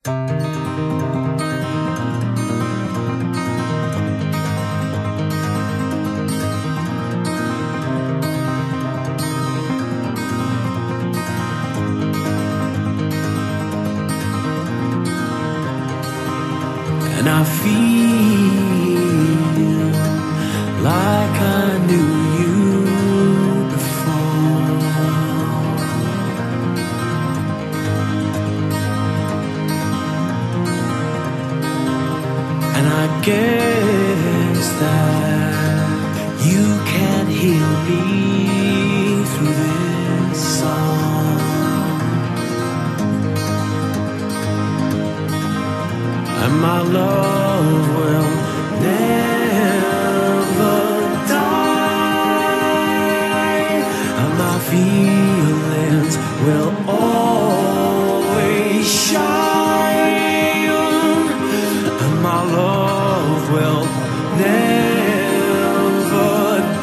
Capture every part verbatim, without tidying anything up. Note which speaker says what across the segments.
Speaker 1: And I feel like I knew you before. And I guess that you can heal me through this song. And my love will never die, and my feelings will always shine, and my love will never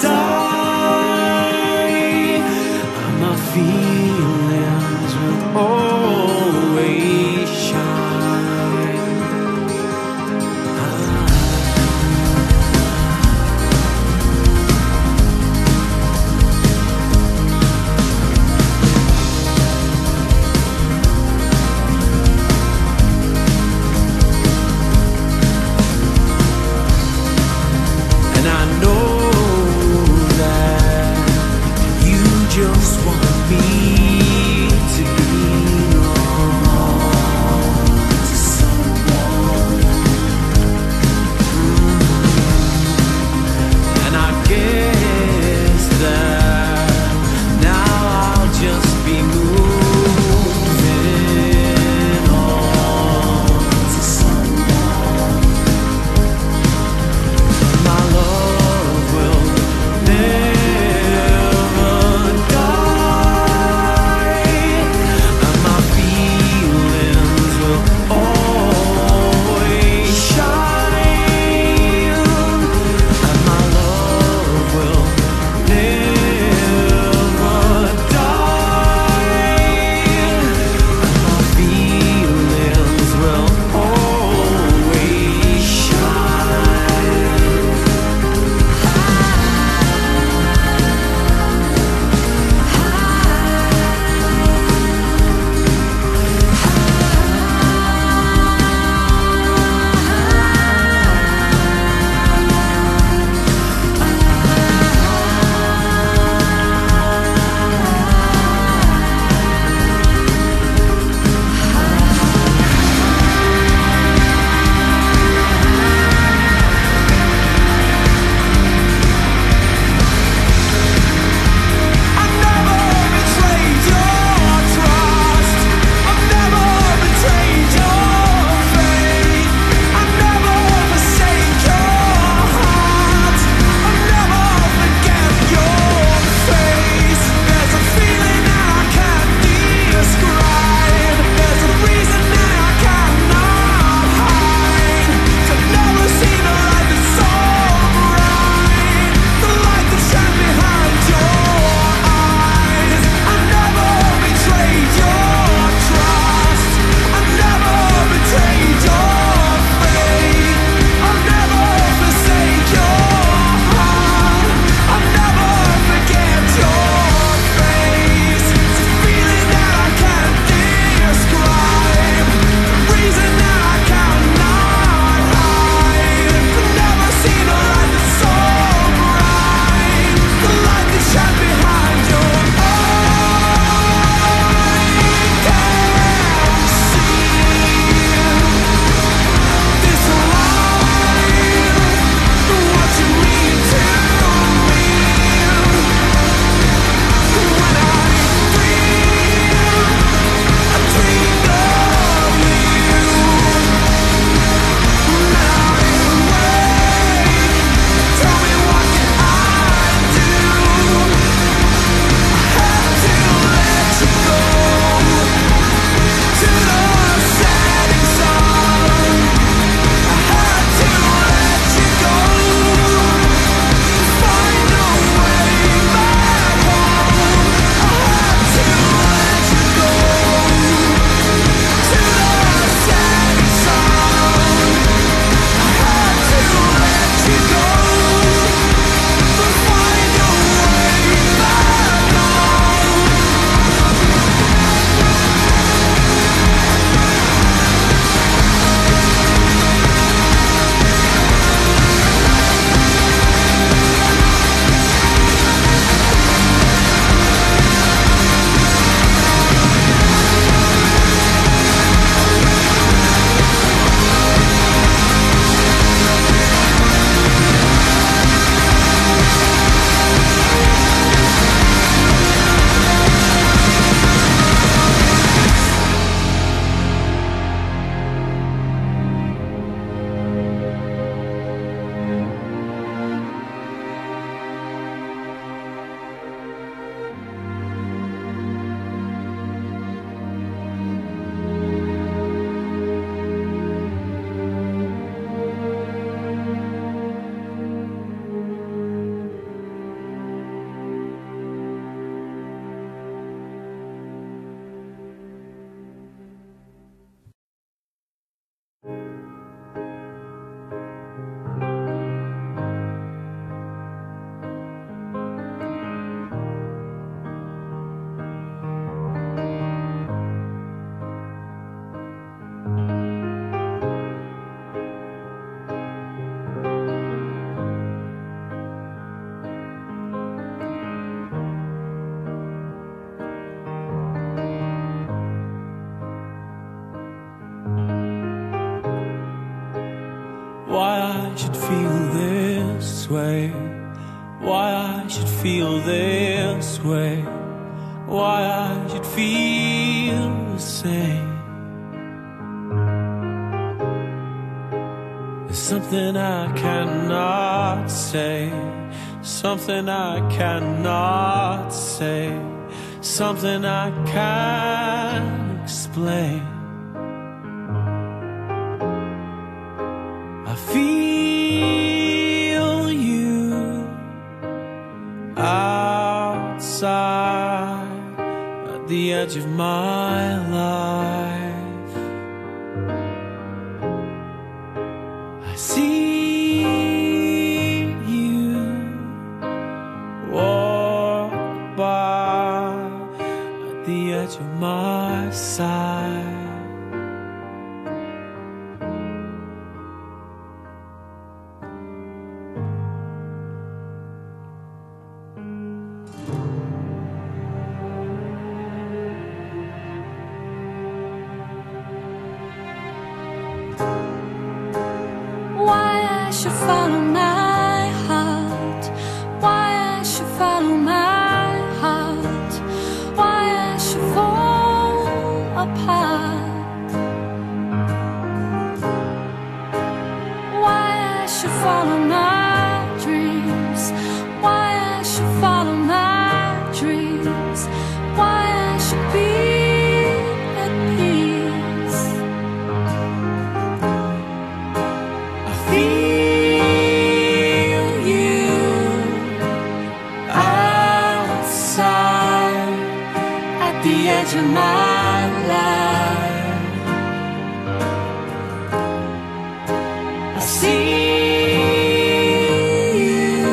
Speaker 1: die, and my feelings will always shine. Why I should feel this way, why I should feel this way, why I should feel the same. There's something I cannot say, something I cannot say, something I can't explain. I feel you outside at the edge of my life. I see you walk by at the edge of my side.
Speaker 2: Why I should follow my heart, why I should follow my heart, why I should fall apart, why I should follow my dreams, why I should follow my dreams, why I should be at peace. Feel you outside at the edge of my life. I see you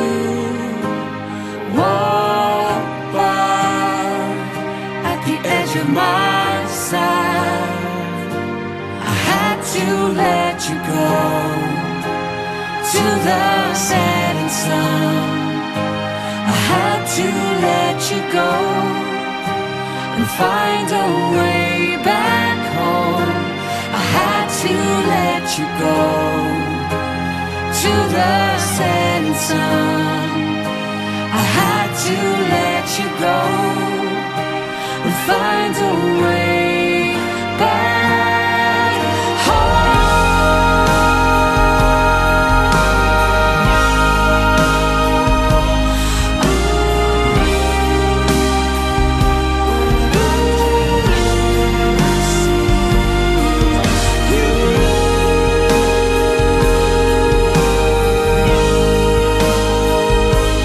Speaker 2: walk by at the edge of my side. I had to let you go to the setting sun. I had to let you go and find a way back home. I had to let you go to the setting sun. I had to let you go and find a way back home.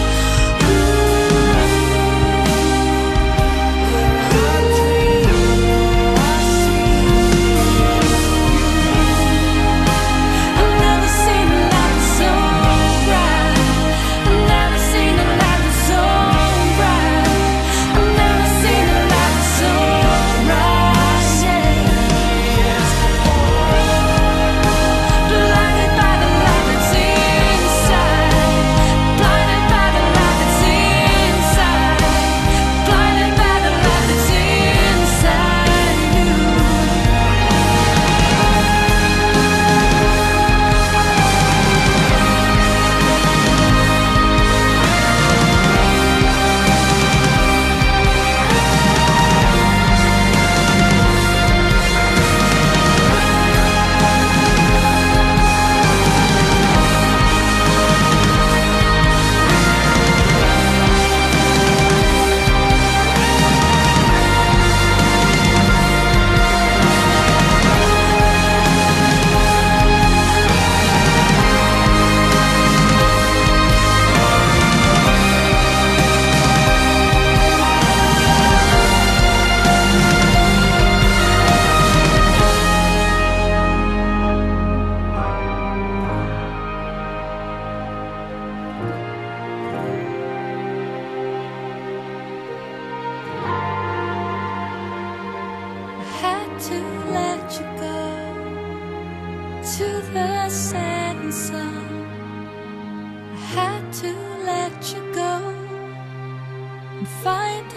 Speaker 2: I never said so. I had to let you go and find